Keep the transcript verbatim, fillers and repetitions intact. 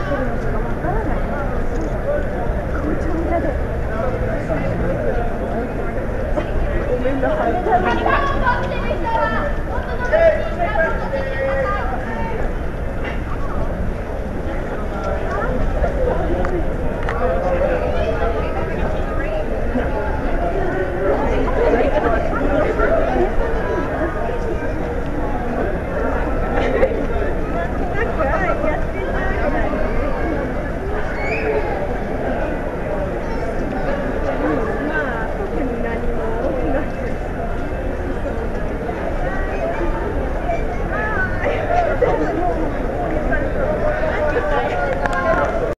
ってるのしかわからない。ごちゃごちゃで。ごめんなさい。